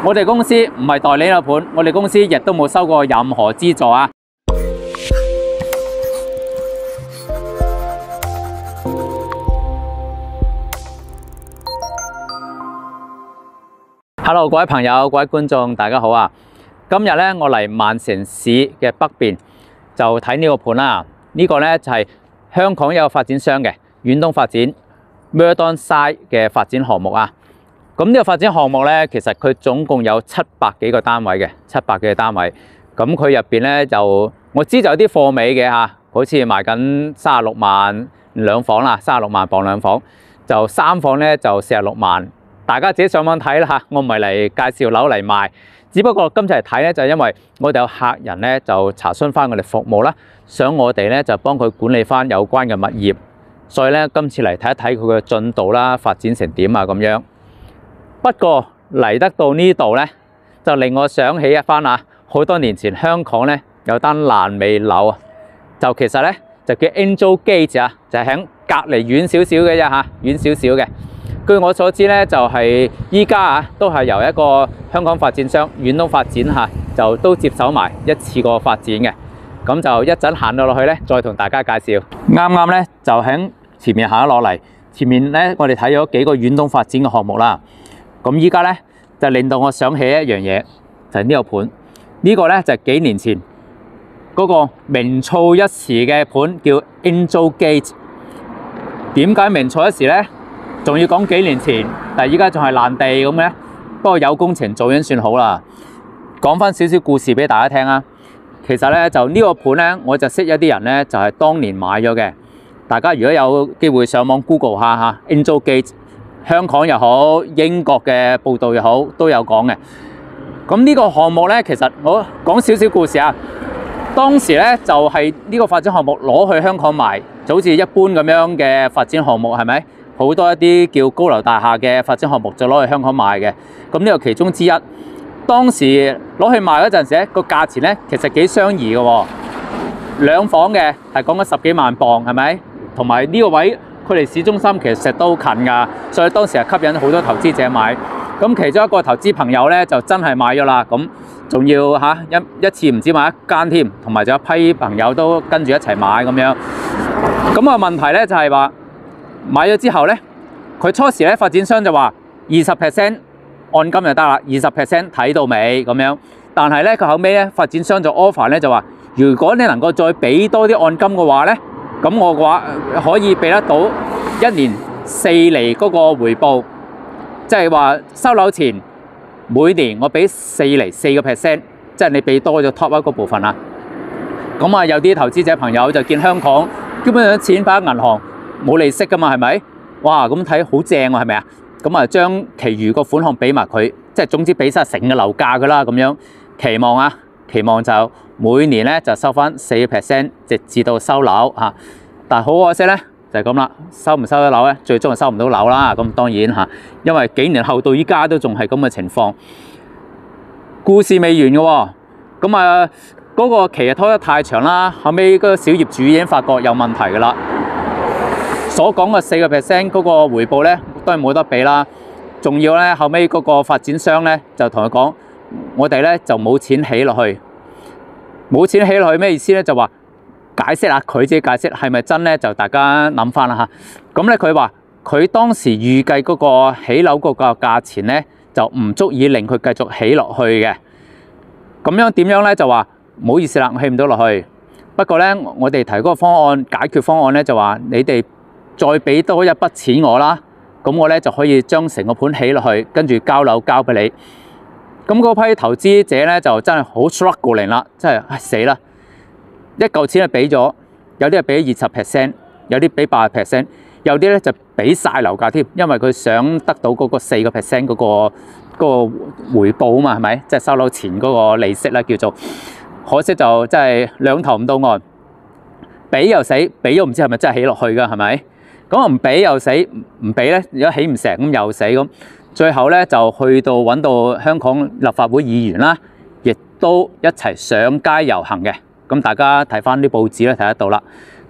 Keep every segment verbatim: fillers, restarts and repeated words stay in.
我哋公司唔係代理呢個盤，我哋公司亦都冇收過任何資助啊。Hello， 各位朋友、各位觀眾，大家好啊！今日咧，我嚟萬城市嘅北邊就睇呢個盤啦。呢、這個咧就係、是、香港有個發展商嘅遠東發展 Merdonside 嘅發展項目啊。咁呢個發展項目咧，其實佢總共有七百幾個單位嘅，七百幾個單位。咁佢入邊咧就我知就有啲貨尾嘅嚇，好似賣緊三十六萬兩房啦，三十六萬磅兩房，就三房咧就四十六萬。大家自己上網睇啦嚇，我唔係嚟介紹樓嚟賣，只不過今次嚟睇咧就係因為我哋有客人咧就查詢翻我哋服務啦，想我哋咧就幫佢管理翻有關嘅物業，所以咧今次嚟睇一睇佢嘅進度啦，發展成點啊咁樣。不過嚟得到呢度咧，就令我想起一番啊，好多年前香港咧有單爛尾樓啊，就其實咧就叫 Angel Gate 啊，就係喺隔離遠少少嘅啫嚇，遠少少嘅。據我所知咧，就係依家啊，都係由一個香港發展商遠東發展嚇，就都接手埋一次過發展嘅。咁就一陣行到落去咧，再同大家介紹。啱啱咧就喺前面行咗落嚟，前面咧我哋睇咗幾個遠東發展嘅項目啦。咁依家咧就令到我想起一樣嘢，就係呢個盤。呢個咧就係幾年前嗰個名噪一時嘅盤，叫 Angel Gate。點解名噪一時咧？仲要講幾年前，但係依家仲係爛地咁咧。不過有工程做已經算好啦。講翻少少故事俾大家聽啊。其實咧就呢個盤咧，我就識一啲人咧，就係當年買咗嘅。大家如果有機會上網 Google 下嚇 Angel Gate， 香港又好，英國嘅報道又好，都有講嘅。咁呢個項目咧，其實我講少少故事啊。當時咧就係呢個發展項目攞去香港賣，就好似一般咁樣嘅發展項目係咪？好多一啲叫高樓大廈嘅發展項目就攞去香港賣嘅，咁呢個其中之一。當時攞去賣嗰陣時咧，個價錢咧其實幾相宜嘅喎。兩房嘅係講緊十幾萬磅，係咪？同埋呢個位距離市中心其實都近㗎，所以當時係吸引好多投資者買。咁其中一個投資朋友咧就真係買咗啦，咁仲要嚇一一次唔止買一間添，同埋仲有一批朋友都跟住一齊買咁樣。咁啊問題咧就係話，買咗之後咧，佢初時咧發展商就話二十 percent 按金就得啦，二十 percent 睇到尾咁樣。但係咧佢後尾咧發展商就 offer 咧就話，如果你能夠再俾多啲按金嘅話咧，咁我嘅話可以俾得到一年四厘嗰個回報，即係話收樓前每年我俾四厘四個 percent，即係你俾多咗 top up 嗰部分啦。咁啊有啲投資者朋友就見香港基本上錢擺喺銀行，冇利息噶嘛，係咪？哇，咁睇好正喎，係咪啊？咁啊，將其餘個款項俾埋佢，即係總之俾晒成個樓價噶啦，咁樣期望啊，期望就每年咧就收翻四個 percent，直至到收樓嚇。但係好可惜咧，就係咁啦，收唔收得樓咧？最終係收唔到樓啦。咁當然嚇，因為幾年後到依家都仲係咁嘅情況。故事未完嘅喎，咁啊嗰個期啊拖得太長啦，後尾嗰個小業主已經發覺有問題噶啦。所講嘅四個 percent 嗰個回報咧，都係冇得俾啦。仲要咧，後尾嗰個發展商咧就同佢講：我哋咧就冇錢起落去，冇錢起落去咩意思咧？就話解釋下佢自己解釋係咪真咧？就大家諗翻啦嚇。咁咧佢話佢當時預計嗰個起樓嗰個價錢咧就唔足以令佢繼續起落去嘅。咁樣點樣咧？就話唔好意思啦，我起唔到落去。不過咧，我哋提嗰個方案解決方案咧就話你哋再俾多一筆錢我啦，咁我咧就可以將成個盤起落去，跟住交樓交俾你。咁嗰批投資者咧就真係好 struggling 啦，真係唉死啦！一嚿錢係俾咗，有啲係俾二十 percent， 有啲俾八十 percent， 有啲咧就俾晒樓價添，因為佢想得到嗰個四個 percent 嗰個嗰個回報啊嘛，係咪？即係收樓前嗰個利息咧叫做。可惜就真係兩頭唔到岸，俾又死，俾咗唔知係咪真係起落去㗎，係咪？咁唔俾又死，唔俾咧，如果起唔成咁又死咁，最後咧就去到揾到香港立法會議員啦，亦都一齊上街遊行嘅。咁大家睇翻啲報紙咧睇得到啦。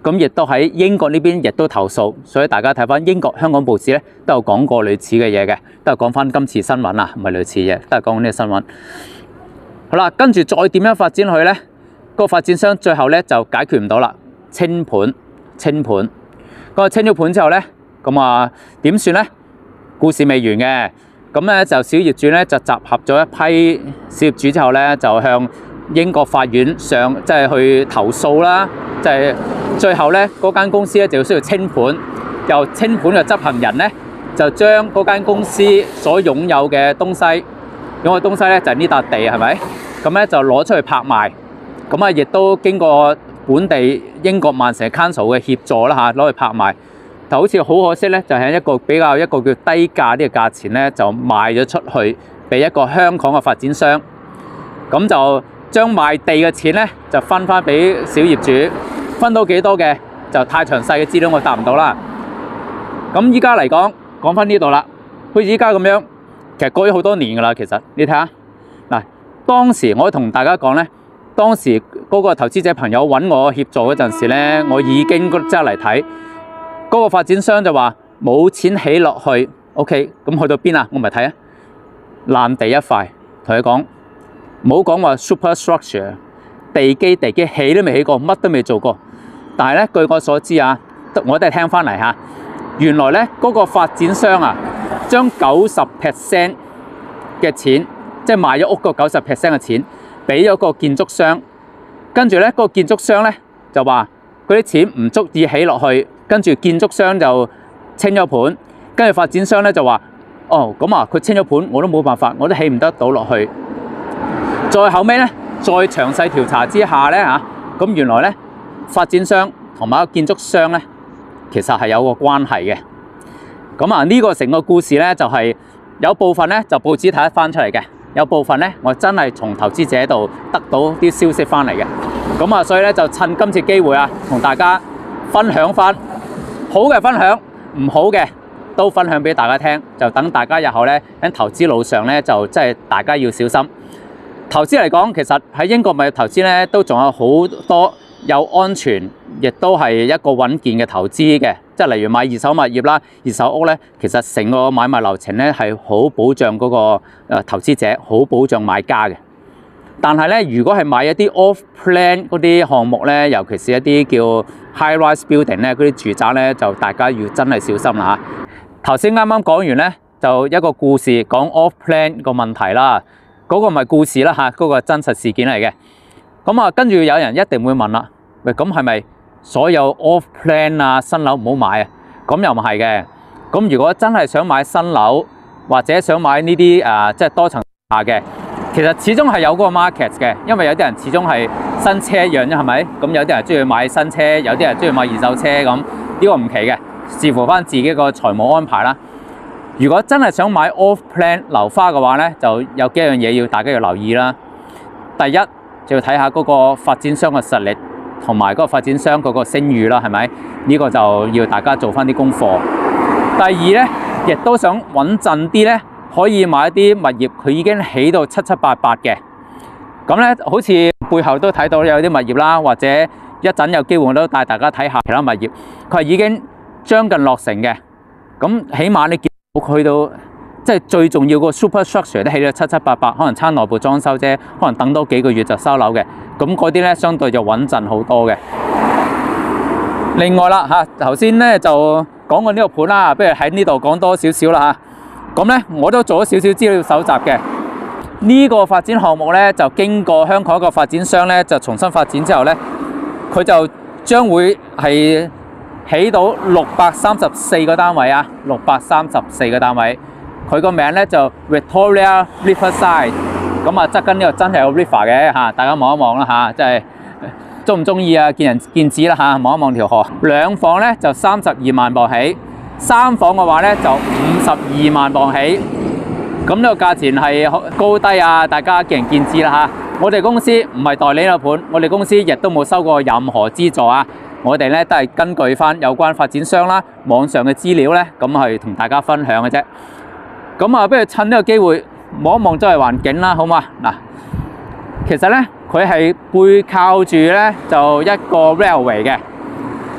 咁亦都喺英國呢邊亦都投訴，所以大家睇翻英國、香港報紙咧都有講過類似嘅嘢嘅，都係講翻今次新聞啊，唔係類似嘅，都係講呢個新聞。好啦，跟住再點樣發展落去咧？個發展商最後咧就解決唔到啦，清盤，清盤。咁啊清咗盤之後咧，咁啊點算咧？故事未完嘅，咁咧就小業主咧就集合咗一批小業主之後咧，就向英國法院上即係去投訴啦，就係最後咧嗰間公司咧就要需要清盤，由清盤嘅執行人咧就將嗰間公司所擁有嘅東西，擁有東西咧就係呢笪地係咪？咁咧就攞出去拍賣，咁啊亦都經過本地英國曼城 Council 嘅協助啦嚇，攞去拍賣。就好似好可惜咧，就係一個比較一個叫低價啲嘅價錢咧，就賣咗出去俾一個香港嘅發展商，咁就將賣地嘅錢咧就分翻俾小業主，分到幾多嘅就太詳細嘅資料我答唔到啦。咁依家嚟講講翻呢度啦，好似依家咁樣，其實過咗好多年噶啦。其實你睇下嗱，當時我同大家講咧，當時嗰個投資者朋友揾我協助嗰陣時咧，我已經即係嚟睇。嗰個發展商就話冇錢起落去 ，OK， 咁去到邊啊？我咪睇啊，爛地一塊，同佢講，唔好講話 superstructure， 地基地基起都未起過，乜都未做過。但係咧，據我所知啊，我都係聽翻嚟嚇，原來咧嗰個發展商啊，將九十 percent 嘅錢，即係賣咗屋個九十 percent 嘅錢，俾咗個建築商，跟住咧嗰個建築商咧就話嗰啲錢唔足以起落去。跟住建築商就清咗盤，跟住發展商咧就話：哦，咁啊，佢清咗盤，我都冇辦法，我都起唔得到落去。再後尾咧，再詳細調查之下咧嚇，咁原來咧發展商同埋個建築商咧，其實係有個關係嘅。咁啊，呢個成個故事咧就係有部分咧就報紙睇得翻出嚟嘅，有部分咧我真係從投資者度得到啲消息翻嚟嘅。咁啊，所以咧就趁今次機會啊，同大家分享翻。好嘅分享，唔好嘅都分享俾大家聽，就等大家日後咧喺投資路上咧就即係大家要小心。投資嚟講，其實喺英國物業投資咧都仲有好多有安全，亦都係一個穩健嘅投資嘅，即係例如買二手物業啦、二手屋咧，其實成個買賣流程咧係好保障嗰個誒投資者，好保障買家嘅。但係咧，如果係買一啲 off plan 嗰啲項目咧，尤其是一啲叫 high rise building 咧，嗰啲住宅咧，就大家要真係小心啦嚇。頭先啱啱講完咧，就一個故事講 off plan 個問題啦，嗰、那個唔係故事啦嚇，嗰、那個真實事件嚟嘅。咁啊，跟住有人一定會問啦，喂，咁係咪所有 off plan 啊新樓唔好買啊？咁又唔係嘅。咁如果真係想買新樓或者想買呢啲誒即係多層下嘅，其實始終係有嗰個 market 嘅，因為有啲人始終係新車一樣啫，係咪？咁有啲人中意買新車，有啲人中意買二手車咁，呢個唔奇嘅，視乎翻自己個財務安排啦。如果真係想買 off plan 樓花嘅話咧，就有幾樣嘢要大家要留意啦。第一就要睇下嗰個發展商嘅實力同埋嗰個發展商嗰個聲譽啦，係咪？呢個就要大家做翻啲功課。第二咧，亦都想穩陣啲咧。可以買一啲物業，佢已經起到七七八八嘅，咁咧好似背後都睇到有啲物業啦，或者一陣有機會我都帶大家睇下其他物業，佢係已經將近落成嘅，咁起碼你見到佢到即係最重要個 superstructure 都起到七七八八，可能差內部裝修啫，可能等多幾個月就收樓嘅，咁嗰啲咧相對就穩陣好多嘅。另外啦嚇，頭先咧就講過呢個盤啦，不如喺呢度講多少少啦嚇。咁咧，我都做咗少少資料搜集嘅。呢個發展項目咧，就經過香港一個發展商咧，就重新發展之後咧，佢就將會係起到六百三十四個單位啊，六百三十四個單位。佢個名咧就 Victoria Riverside。咁啊，側跟呢個真係有 river 嘅嚇，大家望一望啦嚇，即係中唔中意啊？見仁見智啦嚇，望一望條河。兩房咧就三十二萬磅起。三房嘅話咧就五十二萬磅起，咁呢個價錢係高低啊，大家見仁見智啦嚇。我哋公司唔係代理呢個盤，我哋公司亦都冇收過任何資助啊。我哋咧都係根據翻有關發展商啦、網上嘅資料咧，咁去同大家分享嘅啫。咁啊，不如趁呢個機會望一望周圍環境啦，好嘛？嗱，其實咧佢係背靠住咧就一個 railway 嘅。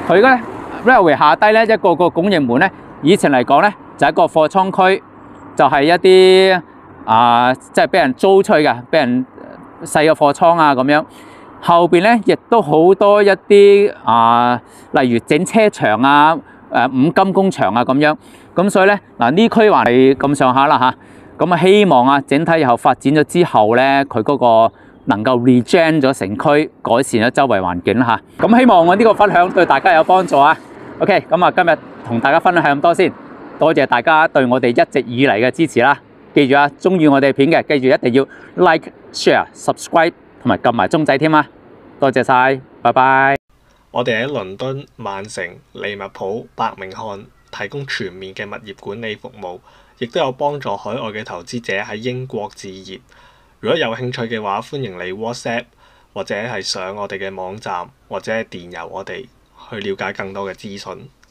佢咧 railway 下低咧一個個拱形門咧，以前嚟講咧就係一個貨倉區，就係、是、一啲啊即係俾人租出去嘅，俾人細嘅貨倉啊咁樣。後邊咧亦都好多一啲啊，例如整車場啊、誒五金工場啊咁樣。咁所以咧嗱呢區話係咁上下啦嚇。咁啊希望啊整體以後發展咗之後咧，佢嗰個能夠 regen 咗城區，改善咗周圍環境啦嚇。咁希望我呢個分享對大家有幫助啊。OK， 咁啊今日同大家分享咁多先，多謝大家對我哋一直以嚟嘅支持啦。記住啊，中意我哋片嘅，記住一定要 like、share、subscribe 同埋撳埋鐘仔添啊！多謝晒，拜拜。 我哋喺倫敦、曼城、利物浦、伯明翰提供全面嘅物業管理服務，亦都有幫助海外嘅投資者喺英國置業。如果有興趣嘅話，歡迎你 WhatsApp 或者係上我哋嘅網站或者電郵我哋去了解更多嘅資訊。